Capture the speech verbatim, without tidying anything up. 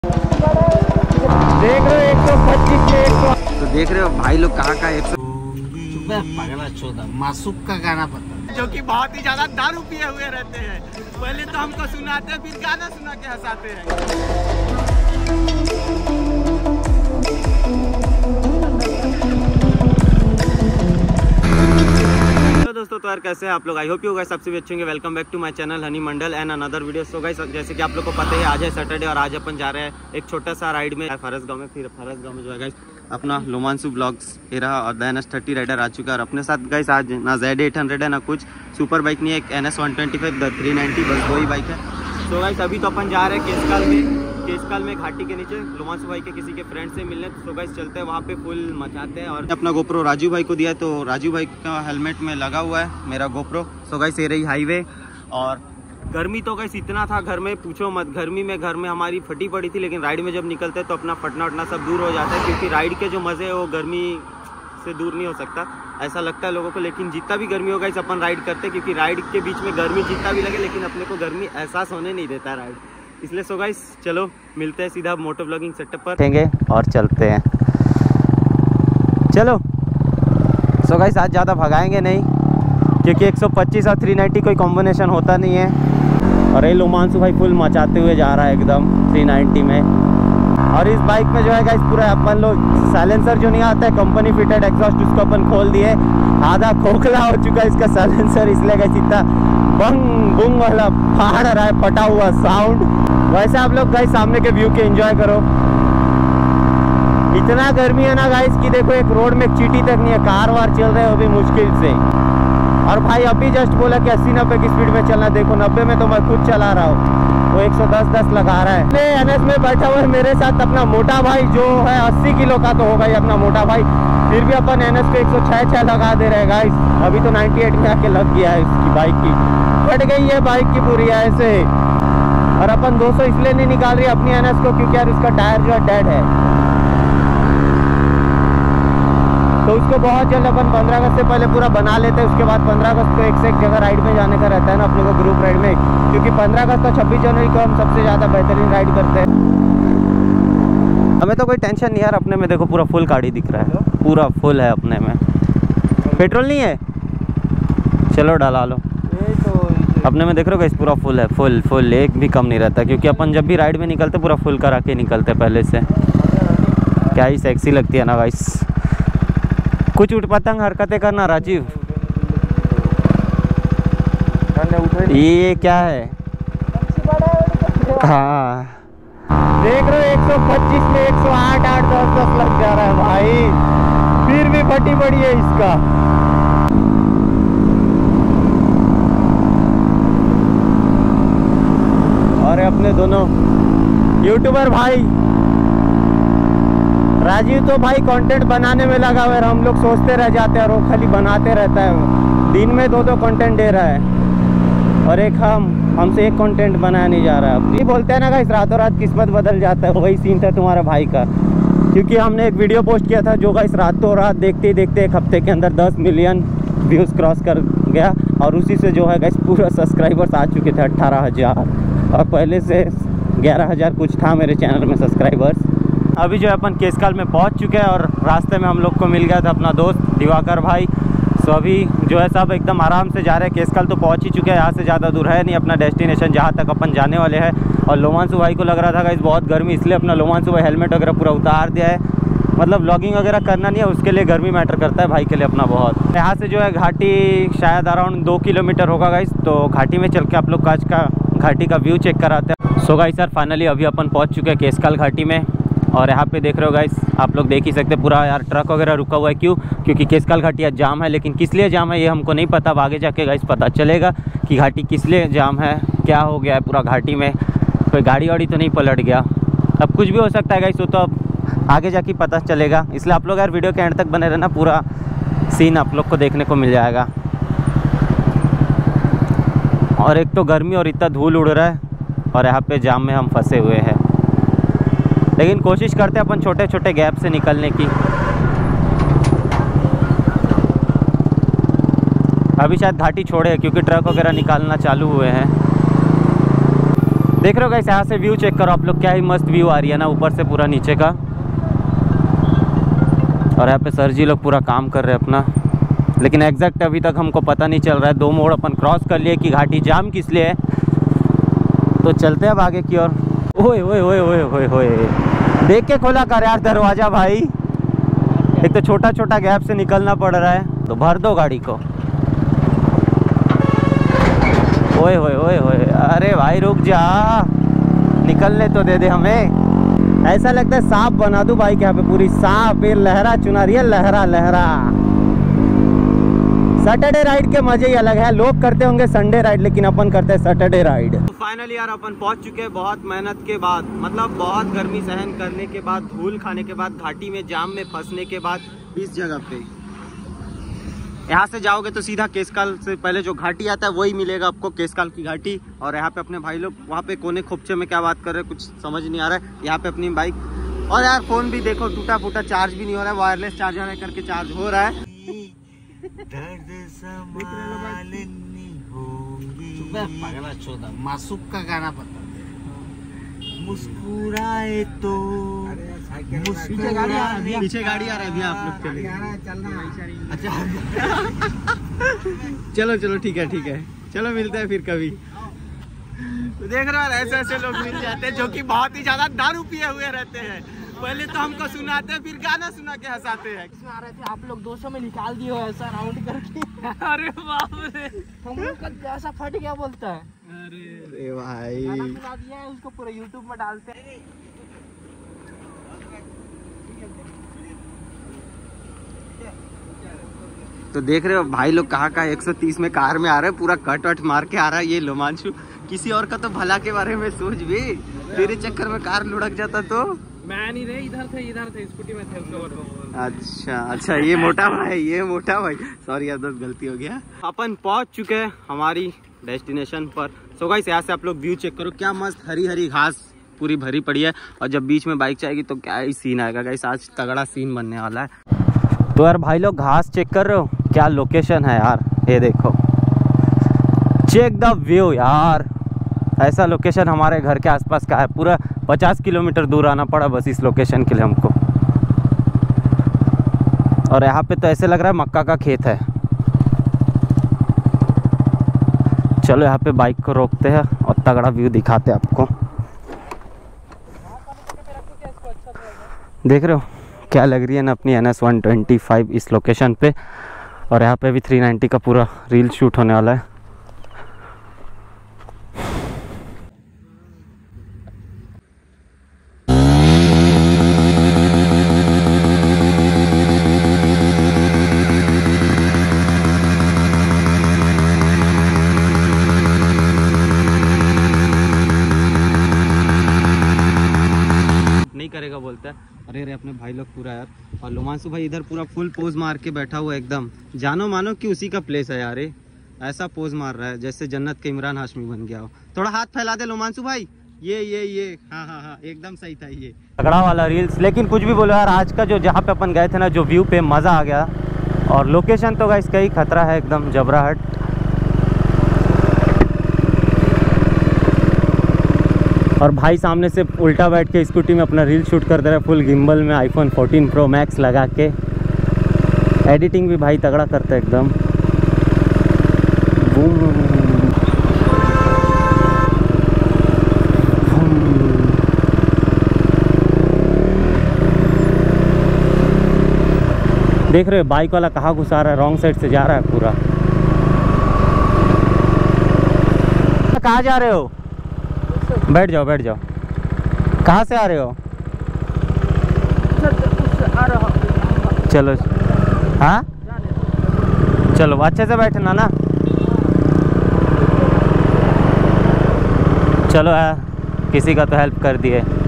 देख रहे हो एक सौ पच्चीस से एक सौ। तो देख रहे हो भाई लोग कहाँ का एक सौ पगला चौदह मासूक का गाना पता जो कि बहुत ही ज्यादा दारू पिए हुए रहते हैं। पहले तो हमको सुनाते फिर गाना सुना के हंसाते हैं। तो दोस्तों तो यार कैसे हैं आप लोग? आई होप यू गाइस सबसे भी अच्छे होंगे। Welcome back to my channel Honey Mandal and another video. So guys जैसे कि आप लोग को पता है आज है सैटरडे और आज अपन जा रहे हैं एक छोटा सा राइड में फरस गांव में। फिर फरस गांव में जो है गाइस अपना लोमांसु ब्लॉग्स एरा और the N S thirty rider आ चुका है। और अपने साथ गाइस आज ना जेड एट हंड्रेड है ना कुछ सुपर बाइक नहीं है, एक N S one twenty five the three ninety बस वही बाइक है। तो गाइस अभी तो अपन जा रहे हैं केसकाल में केसकाल में घाटी के नीचे लोमांसु भाई के किसी के फ्रेंड से मिलने। तो गाइस चलते हैं वहाँ पे फुल मचाते हैं। और अपना गोप्रो राजू भाई को दिया है तो राजू भाई का हेलमेट में लगा हुआ है मेरा गोप्रो। सो गाइस ये रही हाईवे। और गर्मी तो गाइस इतना था घर में पूछो मत। गर्मी में घर में हमारी फटी पड़ी थी, लेकिन राइड में जब निकलते हैं तो अपना फटना वटना सब दूर हो जाता है। क्योंकि राइड के जो मज़े है वो गर्मी से दूर नहीं हो सकता, ऐसा लगता है लोगों को। लेकिन जितना भी गर्मी होगा इस अपन राइड करते हैं, क्योंकि राइड के बीच में गर्मी जितना भी लगे लेकिन अपने को गर्मी एहसास होने नहीं देता राइड। इसलिए सो गाइस चलो मिलते हैं सीधा मोटो ब्लॉगिंग सेटअप पर देंगे और चलते हैं। चलो सो गाइस आज ज़्यादा भगाएंगे नहीं क्योंकि एक सौ पच्चीस और तीन सौ नब्बे कोई कॉम्बिनेशन होता नहीं है। और ये लोमांसु भाई फुल मचाते हुए जा रहा है एकदम तीन सौ नब्बे में। और इस बाइक में जो है गाइस पूरा अपन लोग साइलेंसर जो नहीं आता है कंपनी फिटेड एग्जॉस्ट उसको अपन खोल दिए। आधा खोखला हो चुका है इसका साइलेंसर, इसलिए गाइस इतना बंग बुंग वाला फाड़ रहा है फटा हुआ साउंड। वैसे आप लोग गाइस सामने के व्यू के एंजॉय करो। इतना गर्मी है ना गाइस कि देखो एक रोड में एक चींटी तक नहीं है, कार वार चल रहे हो भी मुश्किल से। और भाई अभी जस्ट बोला कि अस्सी नब्बे की स्पीड में चलना, देखो नब्बे में तो मैं खुद चला रहा हूँ, वो एक सौ दस दस लगा रहा है। एन एस में बैठा हुआ है मेरे साथ अपना मोटा भाई जो है अस्सी किलो का तो होगा ही अपना मोटा भाई। फिर भी अपन एन एस को एक सौ छः छः लगा दे रहे हैं गाइस। अभी तो अट्ठानवे में आके लग गया है इसकी बाइक की, फट गई है बाइक की पूरी ऐसे। और अपन दो सौ इसलिए नहीं निकाल रही अपनी एन एस को क्योंकि यार उसका टायर जो है डेड है। तो उसको बहुत जल्द अपन पंद्रह अगस्त से पहले पूरा बना लेते हैं। उसके बाद पंद्रह अगस्त को एक से एक जगह राइड में जाने का रहता है ना अपने को ग्रुप राइड में, क्योंकि पंद्रह अगस्त और छब्बीस जनवरी को हम सबसे ज़्यादा बेहतरीन राइड करते हैं। हमें तो कोई टेंशन नहीं यार, अपने में देखो पूरा फुल गाड़ी दिख रहा है, पूरा फुल है अपने में। पेट्रोल नहीं है, चलो डाला लो। अपने में देख रहे हो गाइस पूरा फुल है, फुल फुल एक भी कम नहीं रहता। क्योंकि अपन जब भी राइड में निकलते पूरा फुल करा के निकलते पहले से। क्या ही सेक्सी लगती है ना गाइस। कुछ उठ पतंग हरकतें करना राजीव। ये क्या है? हाँ देख रहे हो एक सौ पच्चीस में एक सौ आठ आठ दस दस लग जा रहा है भाई, फिर भी फटी पड़ी है इसका। और अपने दोनों यूट्यूबर भाई राजीव तो भाई कंटेंट बनाने में लगा हुआ है। हम लोग सोचते रह जाते हैं और वो खाली बनाते रहता है। दिन में दो दो कंटेंट दे रहा है और एक हम हमसे एक कंटेंट बनाया नहीं जा रहा है। ये बोलते हैं ना गाइस रातों रात किस्मत बदल जाता है, वही सीन था तुम्हारा भाई का। क्योंकि हमने एक वीडियो पोस्ट किया था जो गाइस रातों रात देखते ही देखते एक हफ्ते के अंदर दस मिलियन व्यूज़ क्रॉस कर गया। और उसी से जो है गाइस पूरा सब्सक्राइबर्स आ चुके थे अट्ठारह हज़ार और पहले से ग्यारह हज़ार कुछ था मेरे चैनल में सब्सक्राइबर्स। अभी जो है अपन केसकाल में पहुंच चुके हैं और रास्ते में हम लोग को मिल गया था अपना दोस्त दिवाकर भाई। सो अभी जो है सब एकदम आराम से जा रहे हैं। केसकाल तो पहुंच ही चुके हैं, यहाँ से ज़्यादा दूर है नहीं अपना डेस्टिनेशन जहाँ तक अपन जाने वाले हैं। और लोमांसु भाई को लग रहा था गाइस बहुत गर्मी, इसलिए अपना लोमांसु भाई हेलमेट वगैरह पूरा उतार दिया है। मतलब व्लॉगिंग वगैरह करना नहीं है, उसके लिए गर्मी मैटर करता है भाई के लिए अपना बहुत। यहाँ से जो है घाटी शायद अराउंड दो किलोमीटर होगा गाइस। तो घाटी में चल के आप लोग आज का घाटी का व्यू चेक कराते हैं। सो गाइस सर फाइनली अभी अपन पहुँच चुके हैं केसकाल घाटी में। और यहाँ पे देख रहे हो गाइस आप लोग देख ही सकते पूरा यार ट्रक वगैरह रुका हुआ है। क्यों? क्योंकि केसकाल घाटी आज जाम है, लेकिन किस लिए जाम है ये हमको नहीं पता। अब आगे जाके गाइस पता चलेगा कि घाटी किस लिए जाम है, क्या हो गया है पूरा घाटी में। कोई गाड़ी वाड़ी तो नहीं पलट गया, अब कुछ भी हो सकता है गाइस, वो तो अब आगे जाके पता चलेगा। इसलिए आप लोग यार वीडियो के एंड तक बने रहना, पूरा सीन आप लोग को देखने को मिल जाएगा। और एक तो गर्मी और इतना धूल उड़ रहा है और यहाँ पे जाम में हम फंसे हुए हैं, लेकिन कोशिश करते हैं अपन छोटे छोटे गैप से निकलने की। अभी शायद घाटी छोड़े क्योंकि ट्रक वगैरह निकालना चालू हुए हैं। देख रहे हो गाइस, यहाँ से व्यू चेक करो आप लोग, क्या ही मस्त व्यू आ रही है ना ऊपर से पूरा नीचे का। और यहाँ पे सर जी लोग पूरा काम कर रहे हैं अपना, लेकिन एग्जैक्ट अभी तक हमको पता नहीं चल रहा है। दो मोड़ अपन क्रॉस कर लिए कि घाटी जाम किस लिए है, तो चलते हैं अब आगे की ओर। ओए ओए ओए ओए ओए ओए, देख के खोला कर यार दरवाजा भाई, एक तो छोटा छोटा गैप से निकलना पड़ रहा है, तो भर दो गाड़ी को। ओए ओए ओए ओए, अरे भाई रुक जा, निकलने तो दे दे हमें। ऐसा लगता है सांप बना दूं बाइक यहाँ पे पूरी, सांप ये लहरा चुना रही है, लहरा लहरा। सैटरडे राइड के मजे ही अलग है, लोग करते होंगे संडे राइड, लेकिन अपन करते हैं सैटरडे राइड। तो फाइनली यार अपन पहुंच चुके हैं बहुत मेहनत के बाद, मतलब बहुत गर्मी सहन करने के बाद, धूल खाने के बाद, घाटी में जाम में फंसने के बाद इस जगह पे। यहाँ से जाओगे तो सीधा केसकाल से पहले जो घाटी आता है वही मिलेगा आपको, केसकाल की घाटी। और यहाँ पे अपने भाई लोग वहाँ पे कोने खोपचे में क्या बात कर रहे हैं कुछ समझ नहीं आ रहा है। यहाँ पे अपनी बाइक और यार फोन भी देखो टूटा फूटा, चार्ज भी नहीं हो रहा है, वायरलेस चार्जर है करके चार्ज हो रहा है। पगला चौदह मासूक का गाना पता मुस्कुराए तो पीछे गाड़ी आ रही है, पीछे गाड़ी आ रहा है भैया आप लोग के लिए। अच्छा चलो चलो ठीक है ठीक है, चलो मिलते हैं फिर कभी। देख रहे हो ऐसे ऐसे लोग मिल जाते हैं जो कि बहुत ही ज्यादा दारू पिए हुए रहते हैं। पहले तो हमको सुनाते हैं, फिर गाना सुना के हंसाते हैं। आ रहे थे आप लोग दो सौ में निकाल दिए हो ऐसा राउंड करके। अरे बाप रे, हम लोग का जैसा फट गया बोलता है। अरे भाई गाना सुना दिया है, उसको पूरे यूट्यूब में डालते हैं। तो देख रहे हो भाई लोग कहाँ का एक सौ तीस में कार में आ रहे हैं, पूरा कट वट मार के आ रहा है ये लोमांशु। किसी और का तो भला के बारे में सोच भी, तेरे चक्कर में कार लुढ़क जाता तो। मैं नहीं रहे, इधर थे इधर थे स्कूटी में थे। अच्छा अच्छा, ये मोटा भाई ये मोटा भाई सॉरी यार दोस्त गलती हो गया। अपन पहुंच चुके हैं हमारी डेस्टिनेशन पर। सो गाइस यहाँ से आप लोग व्यू चेक करो, क्या मस्त हरी हरी घास पूरी भरी पड़ी है। और जब बीच में बाइक जाएगी तो क्या ही सीन आएगा गाइस, आज तगड़ा सीन बनने वाला है। तो यार भाई लोग घास चेक कर रहे हो, क्या लोकेशन है यार, ये देखो चेक द व्यू यार। ऐसा लोकेशन हमारे घर के आसपास का है, पूरा पचास किलोमीटर दूर आना पड़ा बस इस लोकेशन के लिए हमको। और यहाँ पे तो ऐसे लग रहा है मक्का का खेत है। चलो यहाँ पे बाइक को रोकते हैं और तगड़ा व्यू दिखाते हैं आपको। देख रहे हो क्या लग रही है ना अपनी N S one twenty five इस लोकेशन पे। और यहाँ पे भी थ्री नाइंटी का पूरा रील शूट होने वाला है। नहीं करेगा बोलता है। अरे अरे अपने भाई लोग पूरा यार, और लोमांशु भाई इधर पूरा फुल पोज मार के बैठा हुआ एकदम, जानो मानो कि उसी का प्लेस है यार। ऐसा पोज मार रहा है जैसे जन्नत के इमरान हाशमी बन गया हो। थोड़ा हाथ फैला दे लोमांशु भाई, ये ये ये हाँ हाँ हाँ एकदम सही था ये तगड़ा वाला रील्स। लेकिन कुछ भी बोलो यार, आज का जो जहाँ पे अपन गए थे ना, जो व्यू पे मज़ा आ गया। और लोकेशन तो गाइस कई खतरा है एकदम जबराहट। और भाई सामने से उल्टा बैठ के स्कूटी में अपना रील शूट कर दे रहा है फुल गिम्बल में, आईफोन फोर्टीन प्रो मैक्स लगा के। एडिटिंग भी भाई तगड़ा करता है एकदम। बूम देख रहे हो बाइक वाला कहाँ घुसा रहा है, रॉन्ग साइड से जा रहा है पूरा। कहाँ जा रहे हो? बैठ जाओ बैठ जाओ। कहाँ से आ रहे हो? चलो हाँ चलो अच्छे से बैठना ना। चलो यार किसी का तो हेल्प कर दिए।